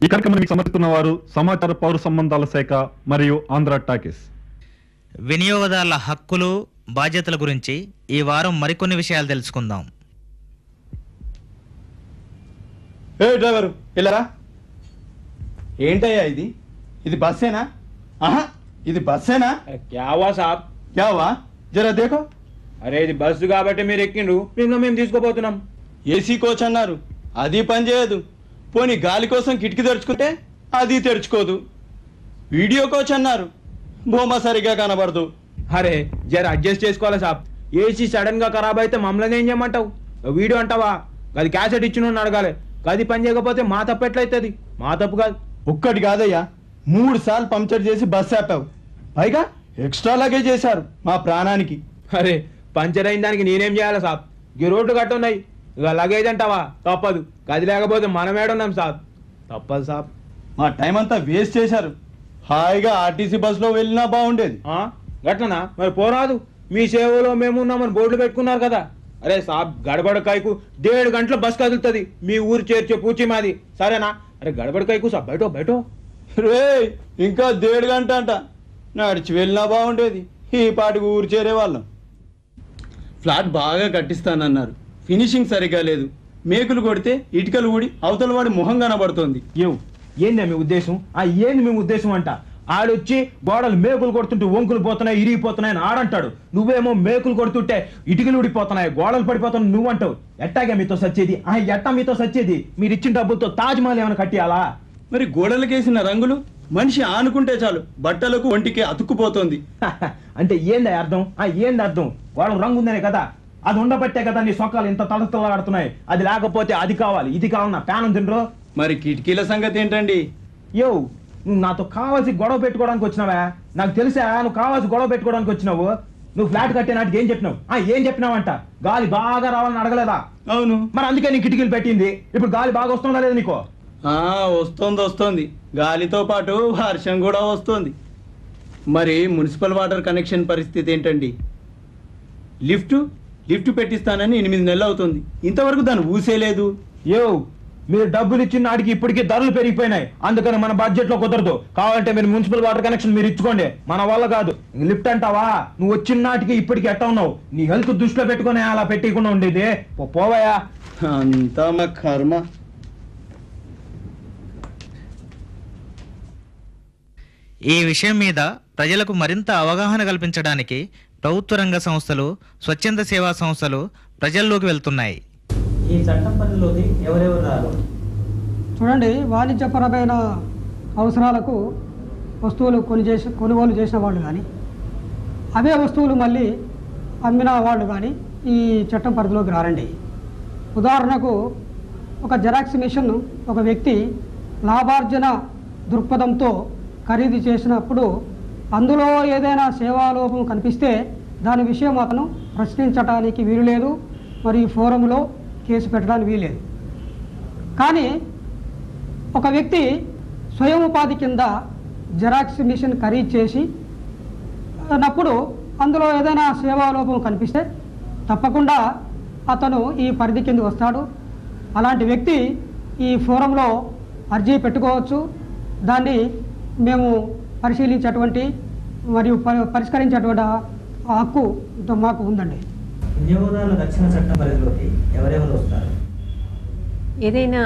ఈ కార్యక్రమానికి సమర్పిస్తున్న వారు సమాచార పౌర సంబంధాల శాఖ మరియు ఆంధ్ర టాకీస్. వినియోగదారుల హక్కులు బాధ్యతల గురించి ఈ వారం మరికొన్ని విషయాలు తెలుసుకుందాం. ఏ డ్రైవరు ఇలా ఏంటయ్యా ఇది బస్సేనా? ఆహా, ఇది బస్సేనా? క్యావా సాబ్, క్యావా జరా దేఖో. అరే ఇది బస్సు కాబట్టి మీరు ఎక్కిండ్రు, మేము తీసుకోపోతున్నాం. ఏసీ కోచ్ అన్నారు, అది పని చేయదు. పోనీ గాలి కోసం కిటికీ తెరుచుకుంటే అది తెరుచుకోదు. వీడియో కోచ్ అన్నారు, బొమ్మ సరిగా కనబడదు. అరే జర అడ్జస్ట్ చేసుకోవాలి సాబ్. ఏసీ సడన్ గా ఖరాబ్ అయితే మమ్మల్ని ఏం చేయమంటావు? వీడియో అంటావా? అది క్యాసెట్ ఇచ్చిన అడగాలి. అది పని చేయకపోతే మా తప్పు ఎట్లయితుంది? మా తప్పు కాదు. ఒక్కటి కాదయ్యా, 3 సార్లు పంక్చర్ చేసి బస్సు ఆపావు. పైగా ఎక్స్ట్రా లగేజ్ చేశారు మా ప్రాణానికి. అరే పంచర్ అయిన దానికి నేనేం చేయాలి సాబ్? ఈ రోడ్లు కట్టున్నాయి, ఇక లగేజ్ అంటావా? తప్పదు. గది లేకపోతే మనం ఏడున్నాం సాబ్. తప్పదు సాబ్. మా టైం అంతా వేస్ట్ చేశారు. హాయిగా ఆర్టీసీ బస్సులో వెళ్ళినా బాగుండేది. గట్లనా? మరి పోరాదు. మీ సేవలో మేము ఉన్నామని బోర్డులు పెట్టుకున్నారు కదా. అరే సాబ్, గడబడ కైకు 1.5 గంటల బస్ కదులుతుంది. మీ ఊరు చేర్చే పూచి మాది, సరేనా? అరే గడబడ కైకు సాబ్, బయటో రే, ఇంకా 1.5 గంట అంట. నడిచి వెళ్ళినా బాగుండేది, ఈ పాటికి ఊరు చేరేవాళ్ళం. ఫ్లాట్ బాగా కట్టిస్తానన్నారు, ఫినిషింగ్ సరిగా లేదు. మేకులు కొడితే ఇటుకలు ఊడి అవతల వాడి మొహం కనబడుతోంది. ఏంది మీ ఉద్దేశం? ఏంది మీ ఉద్దేశం అంట? ఆడొచ్చి గోడలు మేకులు కొడుతుంటే వంకులు పోతున్నాయి, ఇరిగిపోతున్నాయని ఆడంటాడు. నువ్వేమో మేకులు కొడుతుంటే ఇటుకలు ఊడిపోతున్నాయి, గోడలు పడిపోతున్నాయి నువ్వంటావు. ఎట్టాగా మీతో సచ్చేది? ఎట్టా మీతో సచ్చేది? మీరు ఇచ్చిన డబ్బులతో తాజ్ మహల్ ఏమైనా కట్టియాలా? మరి గోడలకేసిన రంగులు మనిషి ఆనుకుంటే చాలు బట్టలకు ఒంటికి అతుక్కుపోతుంది. అంటే ఏంది అర్థం? ఏంది అర్థం? గోడలు రంగు ఉందనే కదా, అది ఉండబట్టే కదా నీ సొక్కాలు ఇంత తలతలాడుతున్నాయి. అది లేకపోతే అది కావాలి ఇది కావాలన్నా ప్యానం తినరు. మరి కిటికీల సంగతి ఏంటండి? నువ్వు నాతో కావాల్సి గొడవ పెట్టుకోవడానికి వచ్చినావా? నాకు తెలిసా నువ్వు కావాల్సి గొడవ పెట్టుకోవడానికి వచ్చినావు. నువ్వు ఫ్లాట్ కట్టే నాటికి ఏం చెప్పినావు? ఏం చెప్పినావంట? గాలి బాగా రావాలని అడగలేదా? అవును. మరి అందుకే నీ కిటికీలు పెట్టింది. ఇప్పుడు గాలి బాగా వస్తుందా లేదు నీకు? వస్తుంది. గాలితో పాటు వర్షం కూడా వస్తుంది. మరి మున్సిపల్ వాటర్ కనెక్షన్ పరిస్థితి ఏంటండి? లిఫ్ట్ పెట్టిస్తానని 8 నెలలు అవుతుంది, ఇంతవరకు దాన్ని ఊసేలేదు. మీరు డబ్బులు ఇచ్చిన నాటికి ఇప్పటికీ ధరలు పెరిగిపోయినాయి. అందుకని మన బడ్జెట్ లో కుదరదు. కావాలంటే మీరు మున్సిపల్ వాటర్ కనెక్షన్ మీరు ఇచ్చుకోండి, మన వల్ల కాదు. లిఫ్ట్ అంటావా? నువ్వు వచ్చిన నాటికి ఇప్పటికి ఎట్టా ఉన్నావు? నీ హెల్త్ దృష్టిలో పెట్టుకుని అలా పెట్టకుండా ఉండేది. పోవయా. అంతా మా కర్మ. ఈ విషయం మీద ప్రజలకు మరింత అవగాహన కల్పించడానికి ప్రభుత్వ రంగ సంస్థలు, స్వచ్ఛంద సేవా సంస్థలు ప్రజల్లోకి వెళ్తున్నాయి. ఈ చట్టం పరిధిలోకి ఎవరెవరు రారు? చూడండి, వాణిజ్యపరమైన అవసరాలకు వస్తువులు కొనుగోలు చేసిన వాళ్ళు కానీ, అవే వస్తువులు మళ్ళీ అమ్మిన వాళ్ళు కానీ ఈ చట్టం పరిధిలోకి రారండి. ఉదాహరణకు ఒక జెరాక్స్ మిషన్ ఒక వ్యక్తి లాభార్జన దృక్పథంతో ఖరీదు చేసినప్పుడు అందులో ఏదైనా సేవాలోపం కనిపిస్తే దాని విషయం అతను ప్రశ్నించడానికి వీలు లేదు, మరియు ఫోరంలో కేసు పెట్టడానికి వీలేదు. కానీ ఒక వ్యక్తి స్వయం ఉపాధి కింద జెరాక్స్ మిషన్ ఖరీదు చేసి అన్నప్పుడు అందులో ఏదైనా సేవాలోపం కనిపిస్తే తప్పకుండా అతను ఈ పరిధి కింద వస్తాడు. అలాంటి వ్యక్తి ఈ ఫోరంలో అర్జీ పెట్టుకోవచ్చు. దాన్ని మేము పరిశీలించేటువంటి మరియు పరిష్కరించేటువంటి హక్కు మాకు ఉందండి. వినియోగదారుల రక్షణ చట్టం పరిధిలోకి ఎవరెవరు వస్తారు? ఏదైనా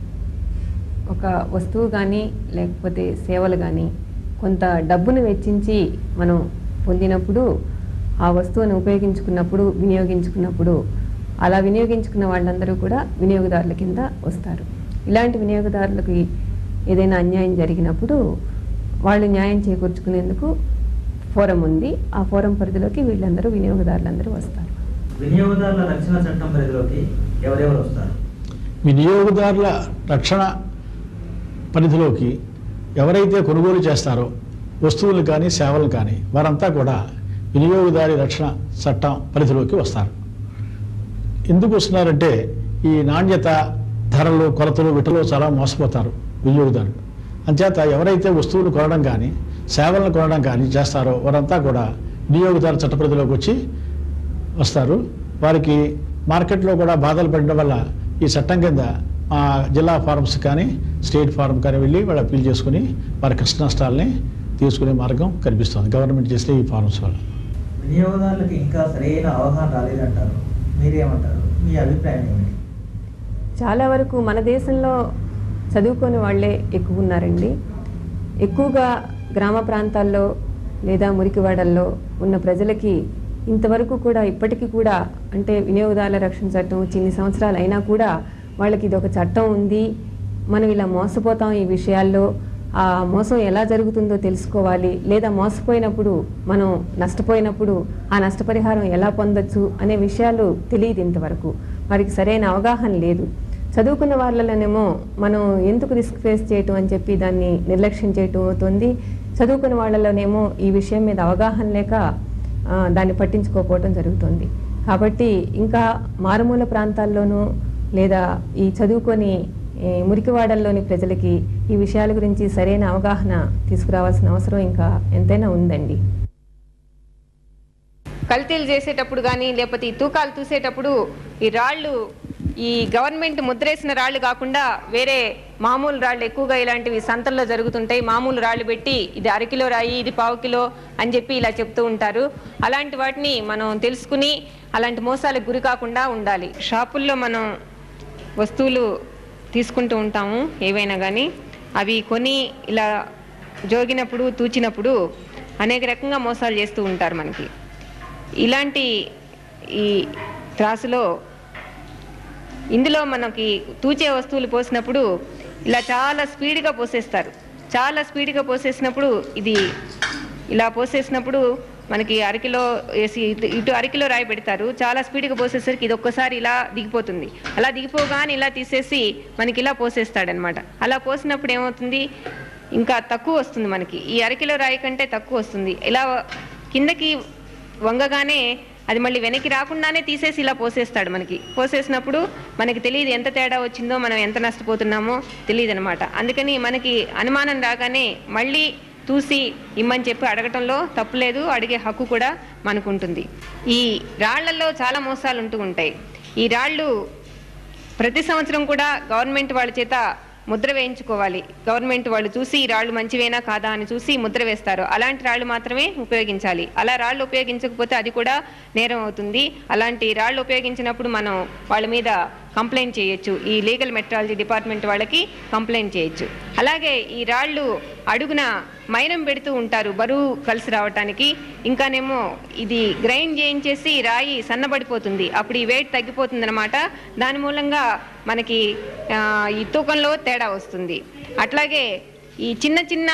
ఒక వస్తువు కానీ లేకపోతే సేవలు కానీ కొంత డబ్బును వెచ్చించి మనం పొందినప్పుడు, ఆ వస్తువును ఉపయోగించుకున్నప్పుడు, వినియోగించుకున్నప్పుడు అలా వినియోగించుకున్న వాళ్ళందరూ కూడా వినియోగదారుల కింద వస్తారు. ఇలాంటి వినియోగదారులకి ఏదైనా అన్యాయం జరిగినప్పుడు వాళ్ళు న్యాయం చేకూర్చుకునేందుకు ఫోరం ఉంది. ఆ ఫోరం పరిధిలోకి వీళ్ళందరూ వినియోగదారులందరూ వస్తారు. వినియోగదారుల రక్షణ చట్టం పరిధిలోకి ఎవరెవరు వస్తారు? వినియోగదారుల రక్షణ పరిధిలోకి ఎవరైతే కొనుగోలు చేస్తారో వస్తువులు కానీ సేవలు కానీ వారంతా కూడా వినియోగదారి రక్షణ చట్టం పరిధిలోకి వస్తారు. ఎందుకు వస్తున్నారంటే ఈ నాణ్యత, ధరలు, కొలతలు వీటిలో చాలా మోసపోతారు వినియోగదారులు. అంచేత ఎవరైతే వస్తువులు కొనడం కానీ సేవలను కొనడం కానీ చేస్తారో వారంతా కూడా వినియోగదారు చట్ట పరిధిలోకి వచ్చి వస్తారు. వారికి మార్కెట్లో కూడా బాధలు పడడం వల్ల ఈ చట్టం కింద జిల్లా ఫార్మ్స్ కానీ స్టేట్ ఫార్మ్ కానీ వెళ్ళి వాళ్ళు అప్పీల్ చేసుకుని వారి కష్ట నష్టాలని తీసుకునే మార్గం కనిపిస్తుంది గవర్నమెంట్ చేసే ఈ ఫార్మ్స్ వల్ల. వినియోగదారులకు ఇంకా సరైన అవగాహన రాలేదంటారు, మీరేమంటారు? మీ అభిప్రాయం ఏమిటి? చాలా వరకు మన దేశంలో చదువుకొని వాళ్ళే ఎక్కువ ఉన్నారండి. ఎక్కువగా గ్రామ ప్రాంతాల్లో లేదా మురికివాడల్లో ఉన్న ప్రజలకి ఇంతవరకు కూడా ఇప్పటికీ కూడా అంటే వినియోగదారుల రక్షణ చట్టం చిన్ని సంవత్సరాలు అయినా కూడా వాళ్ళకి ఇది ఒక చట్టం ఉంది, మనం ఇలా మోసపోతాం, ఈ విషయాల్లో ఆ మోసం ఎలా జరుగుతుందో తెలుసుకోవాలి, లేదా మోసపోయినప్పుడు మనం నష్టపోయినప్పుడు ఆ నష్టపరిహారం ఎలా పొందొచ్చు అనే విషయాలు తెలియదు. ఇంతవరకు వారికి సరైన అవగాహన లేదు. చదువుకున్న వాళ్ళలోనేమో మనం ఎందుకు రిస్క్ ఫేస్ చేయటం అని చెప్పి దాన్ని నిర్లక్ష్యం చేయటం అవుతుంది. చదువుకున్న వాళ్ళలోనేమో ఈ విషయం మీద అవగాహన లేక దాన్ని పట్టించుకోకపోవటం జరుగుతుంది. కాబట్టి ఇంకా మారుమూల ప్రాంతాల్లోనూ లేదా ఈ చదువుకొని మురికివాడల్లోని ప్రజలకి ఈ విషయాల గురించి సరైన అవగాహన తీసుకురావాల్సిన అవసరం ఇంకా ఎంతైనా ఉందండి. కల్తీలు చేసేటప్పుడు కానీ లేకపోతే ఈ తూకాలు చూసేటప్పుడు ఈ రాళ్ళు ఈ గవర్నమెంట్ ముద్రేసిన రాళ్ళు కాకుండా వేరే మామూలు రాళ్ళు ఎక్కువగా ఇలాంటివి సంతల్లో జరుగుతుంటాయి. మామూలు రాళ్ళు పెట్టి ఇది అరకిలో రాయి, ఇది పావు కిలో అని చెప్పి ఇలా చెప్తూ ఉంటారు. అలాంటి వాటిని మనం తెలుసుకుని అలాంటి మోసాలకు గురి కాకుండా ఉండాలి. షాపుల్లో మనం వస్తువులు తీసుకుంటూ ఉంటాము ఏవైనా కానీ, అవి కొని ఇలా జోగినప్పుడు తూచినప్పుడు అనేక రకంగా మోసాలు చేస్తూ ఉంటారు మనకి. ఇలాంటి ఈ త్రాసులో ఇందులో మనకి తూచే వస్తువులు పోసినప్పుడు ఇలా చాలా స్పీడ్గా పోసేస్తారు. చాలా స్పీడ్గా పోసేసినప్పుడు ఇది ఇలా పోసేసినప్పుడు మనకి అరకిలో వేసి ఇటు అరకిలో రాయి పెడతారు. చాలా స్పీడ్గా పోసేసరికి ఇది ఒక్కసారి ఇలా దిగిపోతుంది. అలా దిగిపోగానే ఇలా తీసేసి మనకి ఇలా పోసేస్తాడనమాట. అలా పోసినప్పుడు ఏమవుతుంది, ఇంకా తక్కువ వస్తుంది మనకి. ఈ అరకిలో రాయి కంటే తక్కువ వస్తుంది. ఇలా కిందకి వంగగానే అది మళ్ళీ వెనక్కి రాకుండానే తీసేసి ఇలా పోసేస్తాడు మనకి. పోసేసినప్పుడు మనకి తెలియదు ఎంత తేడా వచ్చిందో, మనం ఎంత నష్టపోతున్నామో తెలియదు అనమాట. అందుకని మనకి అనుమానం రాగానే మళ్ళీ చూసి ఇమ్మని చెప్పి అడగటంలో తప్పులేదు, అడిగే హక్కు కూడా మనకు ఉంటుంది. ఈ రాళ్లలో చాలా మోసాలు ఉంటూ ఉంటాయి. ఈ రాళ్ళు ప్రతి సంవత్సరం కూడా గవర్నమెంట్ వాళ్ళ చేత ముద్ర వేయించుకోవాలి. గవర్నమెంట్ వాళ్ళు చూసి ఈ రాళ్ళు మంచివేనా కాదా అని చూసి ముద్ర వేస్తారు. అలాంటి రాళ్ళు మాత్రమే ఉపయోగించాలి. అలా రాళ్ళు ఉపయోగించకపోతే అది కూడా నేరం అవుతుంది. అలాంటి రాళ్ళు ఉపయోగించినప్పుడు మనం వాళ్ళ మీద కంప్లైంట్ చేయొచ్చు. ఈ లీగల్ మెట్రాలజీ డిపార్ట్మెంట్ వాళ్ళకి కంప్లైంట్ చేయొచ్చు. అలాగే ఈ రాళ్ళు అడుగున మైనం పెడుతూ ఉంటారు బరువు కలిసి రావటానికి. ఇంకానేమో ఇది గ్రైండ్ చేయించేసి రాయి సన్నబడిపోతుంది. అప్పుడు ఈ వెయిట్ తగ్గిపోతుంది అనమాట. దాని మూలంగా మనకి ఈ తూకంలో తేడా వస్తుంది. అట్లాగే ఈ చిన్న చిన్న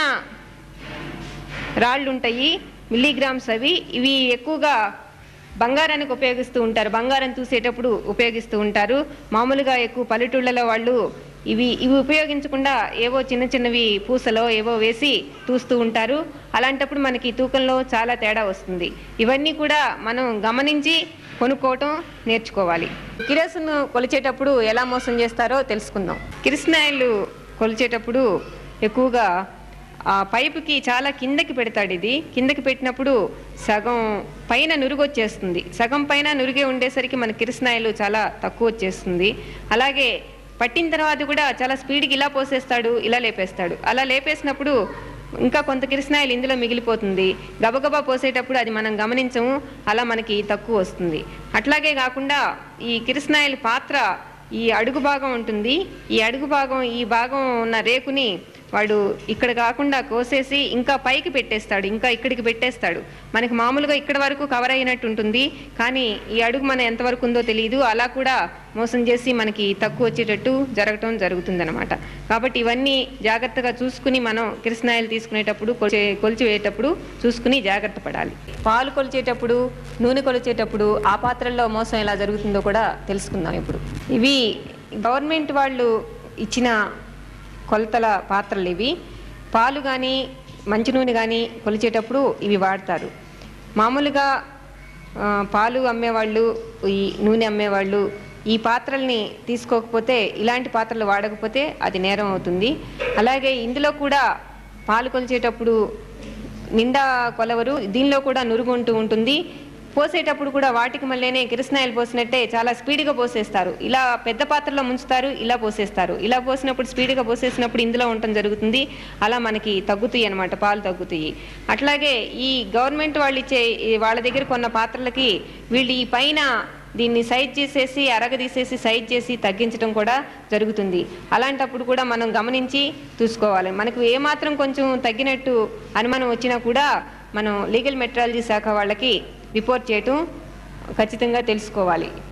రాళ్ళు ఉంటాయి మిల్లీగ్రామ్స్, ఇవి ఎక్కువగా బంగారానికి ఉపయోగిస్తూ ఉంటారు. బంగారం చూసేటప్పుడు ఉపయోగిస్తూ ఉంటారు. మామూలుగా ఎక్కువ పల్లెటూళ్ళలో వాళ్ళు ఇవి ఉపయోగించకుండా ఏవో చిన్న చిన్నవి పూసలో ఏవో వేసి చూస్తూ ఉంటారు. అలాంటప్పుడు మనకి తూకంలో చాలా తేడా వస్తుంది. ఇవన్నీ కూడా మనం గమనించి కొనుక్కోవటం నేర్చుకోవాలి. కిరోసిన్ కొలిచేటప్పుడు ఎలా మోసం చేస్తారో తెలుసుకుందాం. కిరసనాయిలు కొలిచేటప్పుడు ఎక్కువగా ఆ పైపుకి చాలా కిందకి పెడతాడు. ఇది కిందకి పెట్టినప్పుడు సగం పైన నురుగు వచ్చేస్తుంది. సగం పైన నురుగే ఉండేసరికి మన కిరసనాయిలు చాలా తక్కువ వచ్చేస్తుంది. అలాగే పట్టిన తర్వాత కూడా చాలా స్పీడ్కి ఇలా పోసేస్తాడు, ఇలా లేపేస్తాడు. అలా లేపేసినప్పుడు ఇంకా కొంత కిరసనాయిలు ఇందులో మిగిలిపోతుంది. గబగబా పోసేటప్పుడు అది మనం గమనించము, అలా మనకి తక్కువ వస్తుంది. అట్లాగే కాకుండా ఈ కిరసనాయిల పాత్ర ఈ అడుగు భాగం ఉంటుంది. ఈ అడుగు భాగం ఈ భాగం ఉన్న రేకుని వాడు ఇక్కడ కాకుండా కోసేసి ఇంకా పైకి పెట్టేస్తాడు, ఇంకా ఇక్కడికి పెట్టేస్తాడు. మనకి మామూలుగా ఇక్కడ వరకు కవర్ అయినట్టు ఉంటుంది, కానీ ఈ అడుగు మన ఎంతవరకు ఉందో తెలియదు. అలా కూడా మోసం చేసి మనకి తక్కువ వచ్చేటట్టు జరగటం జరుగుతుందన్నమాట. కాబట్టి ఇవన్నీ జాగ్రత్తగా చూసుకుని మనం కిరసనాయిలు తీసుకునేటప్పుడు కొలిచివేటప్పుడు చూసుకుని జాగ్రత్త పడాలి. పాలు కొలిచేటప్పుడు నూనె కొలిచేటప్పుడు ఆ పాత్రల్లో మోసం ఎలా జరుగుతుందో కూడా తెలుసుకుందాం. ఇప్పుడు ఇవి గవర్నమెంట్ వాళ్ళు ఇచ్చిన కొలతల పాత్రలు. ఇవి పాలు కానీ మంచి నూనె కానీ కొలిచేటప్పుడు ఇవి వాడతారు. మామూలుగా పాలు అమ్మేవాళ్ళు ఈ నూనె అమ్మేవాళ్ళు ఈ పాత్రల్ని తీసుకోకపోతే, ఇలాంటి పాత్రలు వాడకపోతే అది నేరం అవుతుంది. అలాగే ఇందులో కూడా పాలు కొలిచేటప్పుడు నిండా కొలవరు, దీనిలో కూడా నురుగు ఉంటూ ఉంటుంది. పోసేటప్పుడు కూడా వాటికి మళ్ళీనే కిరసనాయిలు పోసినట్టే చాలా స్పీడ్గా పోసేస్తారు. ఇలా పెద్ద పాత్రలో ముంచుతారు, ఇలా పోసేస్తారు. ఇలా పోసినప్పుడు స్పీడ్గా పోసేసినప్పుడు ఇందులో ఉండటం జరుగుతుంది. అలా మనకి తగ్గుతాయి అన్నమాట, పాలు తగ్గుతాయి. అట్లాగే ఈ గవర్నమెంట్ వాళ్ళు ఇచ్చే వాళ్ళ దగ్గర కొన్న పాత్రలకి వీళ్ళు ఈ పైన దీన్ని సైజ్ చేసేసి అరగదీసేసి సైజ్ చేసి తగ్గించడం కూడా జరుగుతుంది. అలాంటప్పుడు కూడా మనం గమనించి చూసుకోవాలి. మనకు ఏమాత్రం కొంచెం తగ్గినట్టు అనుమానం వచ్చినా కూడా మనం లీగల్ మెట్రాలజీ శాఖ వాళ్ళకి రిపోర్ట్ చేయటం ఖచ్చితంగా తెలుసుకోవాలి.